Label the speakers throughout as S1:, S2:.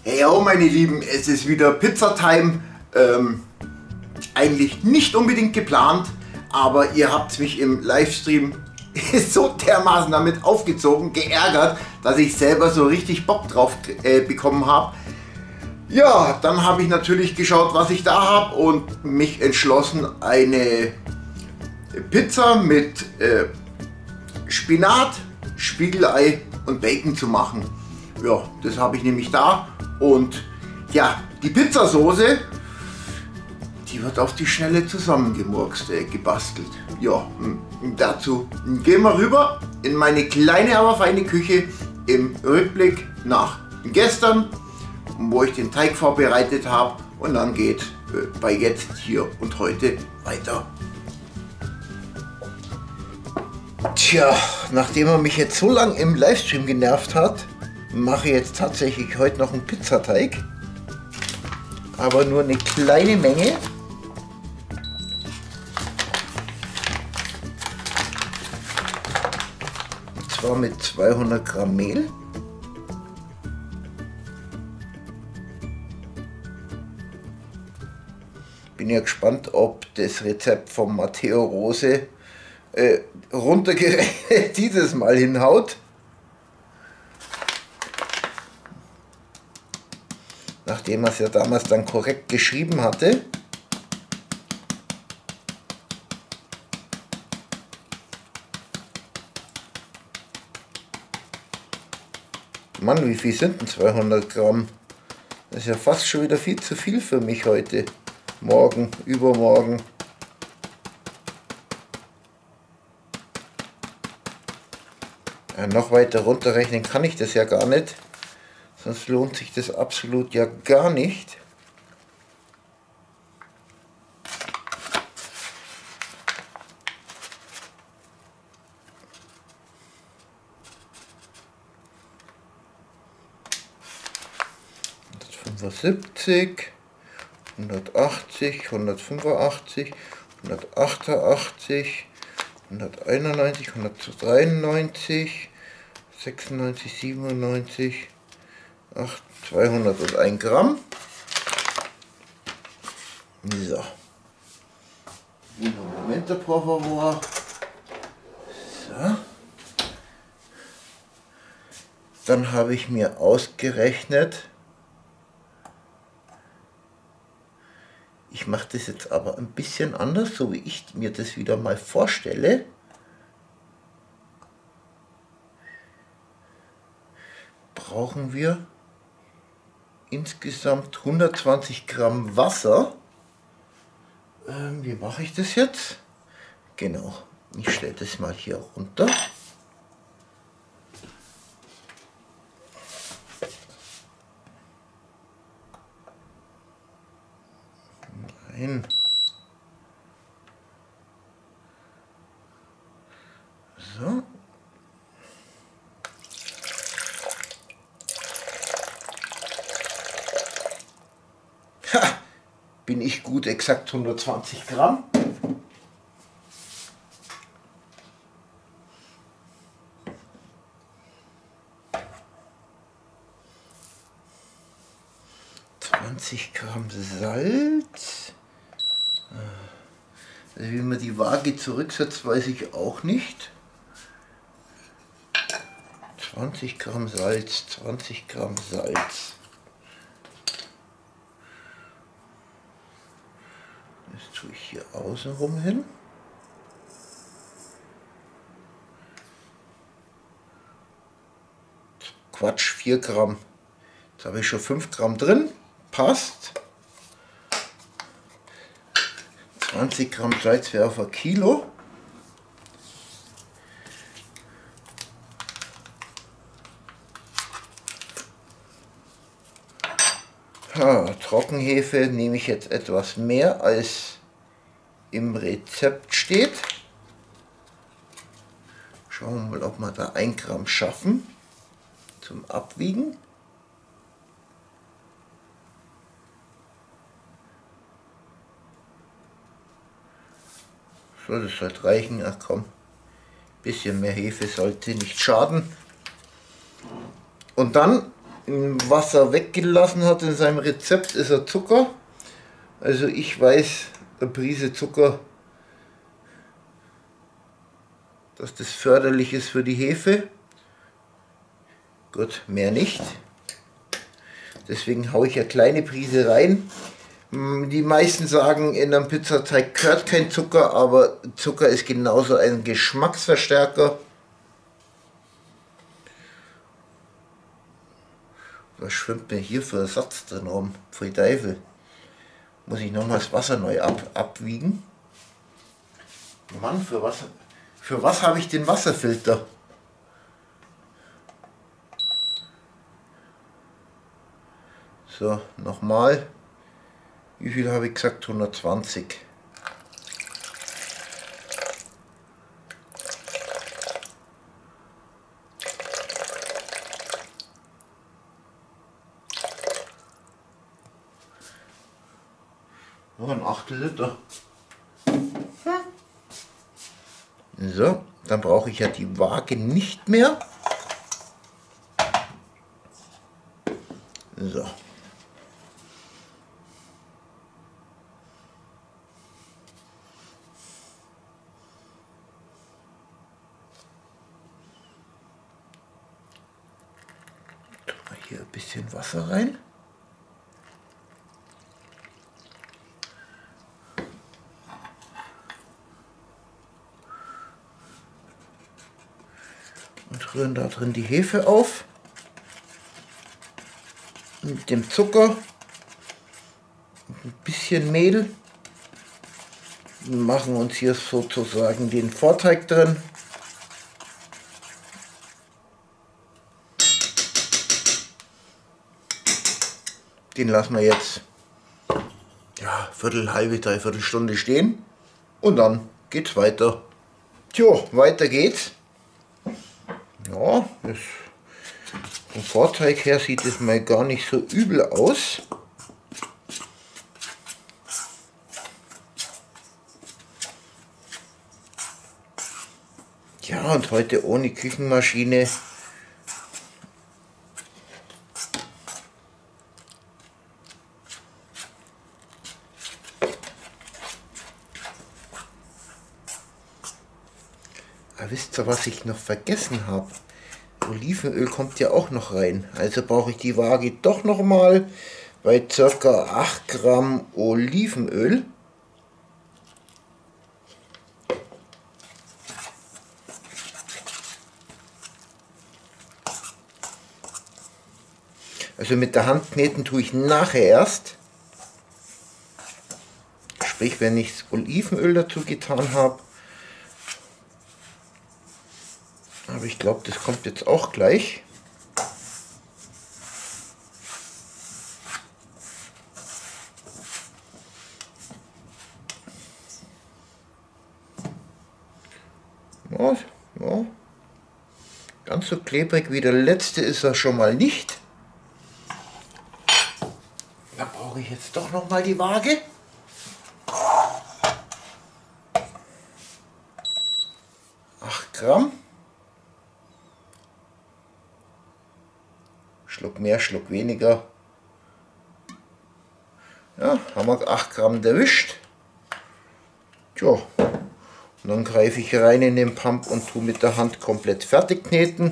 S1: Hey, oh meine Lieben, es ist wieder Pizza-Time. Eigentlich nicht unbedingt geplant, aber ihr habt mich im Livestream so dermaßen damit aufgezogen, geärgert, dass ich selber so richtig Bock drauf bekommen habe. Ja, dann habe ich natürlich geschaut, was ich da habe und mich entschlossen, eine Pizza mit Spinat, Spiegelei und Bacon zu machen. Ja, das habe ich nämlich da. Und ja, die Pizzasoße, die wird auf die Schnelle zusammengemurkst, gebastelt. Ja, dazu gehen wir rüber in meine kleine, aber feine Küche im Rückblick nach gestern, wo ich den Teig vorbereitet habe, und dann geht bei jetzt, hier und heute weiter. Tja, nachdem er mich jetzt so lange im Livestream genervt hat, mache ich jetzt tatsächlich heute noch einen Pizzateig, aber nur eine kleine Menge. Und zwar mit 200 Gramm Mehl. Bin ja gespannt, ob das Rezept von Matteo Rose runtergerechnet dieses Mal hinhaut. Nachdem er es ja damals dann korrekt geschrieben hatte. Mann, wie viel sind denn 200 Gramm? Das ist ja fast schon wieder viel zu viel für mich heute. Morgen, übermorgen. Ja, noch weiter runterrechnen kann ich das ja gar nicht. Sonst lohnt sich das absolut ja gar nicht. ...175, 180, 185, 188, 191, 193, 96, 97... 201 Gramm. So. Moment, por favor. So. Dann habe ich mir ausgerechnet, ich mache das jetzt aber ein bisschen anders, so wie ich mir das wieder mal vorstelle. Brauchen wir insgesamt 120 Gramm Wasser. Wie mache ich das jetzt? Genau, ich stelle das mal hier runter. Nein. So. Bin ich gut, exakt 120 Gramm. Gramm Salz. Also wie man die Waage zurücksetzt, weiß ich auch nicht. 20 Gramm Salz, 20 Gramm Salz. Das tue ich hier außenrum hin. Quatsch, 4 Gramm. Jetzt habe ich schon 5 Gramm drin. Passt. 20 Gramm Salz wäre auf ein Kilo. Trockenhefe nehme ich jetzt etwas mehr, als im Rezept steht. Schauen wir mal, ob wir da 1 Gramm schaffen zum Abwiegen. So, das sollte reichen. Ach komm, ein bisschen mehr Hefe sollte nicht schaden. Und dann im Wasser weggelassen hat in seinem Rezept, ist er Zucker. Also ich weiß, eine Prise Zucker, dass das förderlich ist für die Hefe. Gut, mehr nicht. Deswegen haue ich eine kleine Prise rein. Die meisten sagen, in einem Pizzateig gehört kein Zucker, aber Zucker ist genauso ein Geschmacksverstärker. Was schwimmt mir hier für Ersatz drin rum? Pfui Teufel. Muss ich nochmal das Wasser neu abwiegen? Mann, für was habe ich den Wasserfilter? So, nochmal. Wie viel habe ich gesagt? 120. Nur ein Achtel Liter. So, dann brauche ich ja die Waage nicht mehr. So. Hier ein bisschen Wasser rein. Und rühren da drin die Hefe auf. Mit dem Zucker. Ein bisschen Mehl. Wir machen uns hier sozusagen den Vorteig drin. Den lassen wir jetzt ja, dreiviertel Stunde stehen und dann geht's weiter. Tja, weiter geht's. Ja, vom Vorteig her sieht es mal gar nicht so übel aus. Ja, und heute ohne Küchenmaschine. Aber wisst ihr, was ich noch vergessen habe? Olivenöl kommt ja auch noch rein. Also brauche ich die Waage doch noch mal bei ca. 8 Gramm Olivenöl. Also mit der Hand kneten tue ich nachher erst. Sprich, wenn ich das Olivenöl dazu getan habe. Aber ich glaube, das kommt jetzt auch gleich. Ja, ja. Ganz so klebrig wie der letzte ist er schon mal nicht. Da brauche ich jetzt doch noch mal die Waage. Gramm. Schluck mehr, Schluck weniger. Ja, haben wir 8 Gramm erwischt. Tja, und dann greife ich rein in den Pump und tue mit der Hand komplett fertig kneten.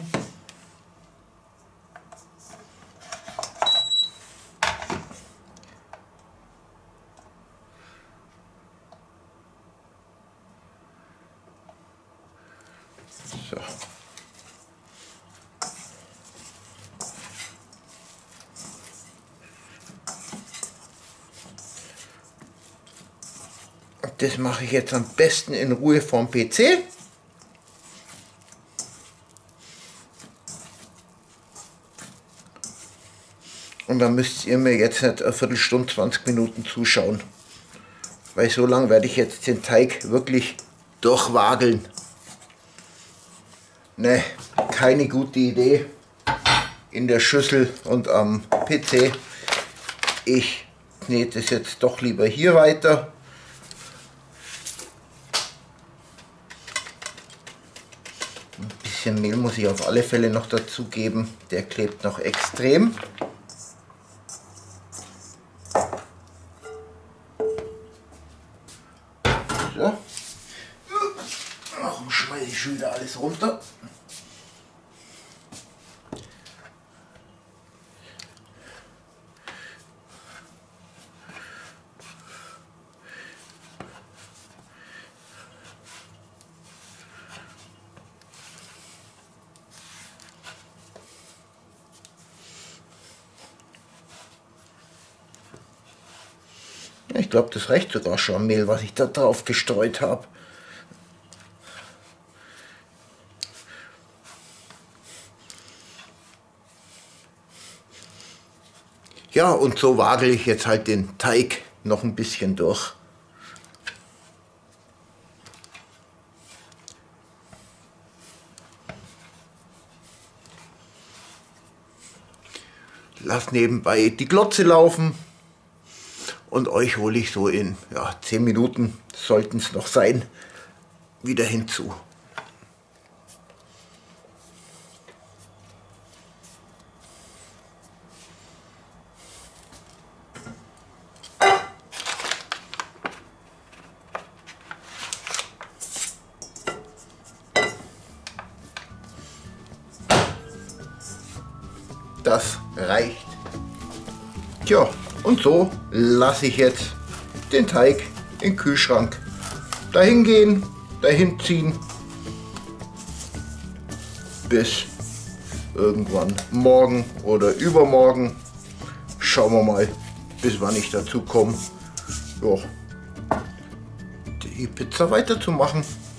S1: So. Das mache ich jetzt am besten in Ruhe vom PC. Und dann müsst ihr mir jetzt nicht eine Viertelstunde, 20 Minuten zuschauen. Weil so lange werde ich jetzt den Teig wirklich durchwageln. Ne, keine gute Idee in der Schüssel und am PC. Ich knete es jetzt doch lieber hier weiter. Ein bisschen Mehl muss ich auf alle Fälle noch dazu geben. Der klebt noch extrem. So. Warum schmeiße ich schon wieder alles runter? Ich glaube, das reicht sogar schon Mehl, was ich da drauf gestreut habe. Ja, und so wagel ich jetzt halt den Teig noch ein bisschen durch. Lass nebenbei die Glotze laufen. Und euch hole ich so in 10 Minuten, sollten es noch sein, wieder hinzu. Das reicht. Tja. Und so lasse ich jetzt den Teig in den Kühlschrank. Dahin gehen, dahin ziehen. Bis irgendwann morgen oder übermorgen. Schauen wir mal, bis wann ich dazu komme, die Pizza weiterzumachen.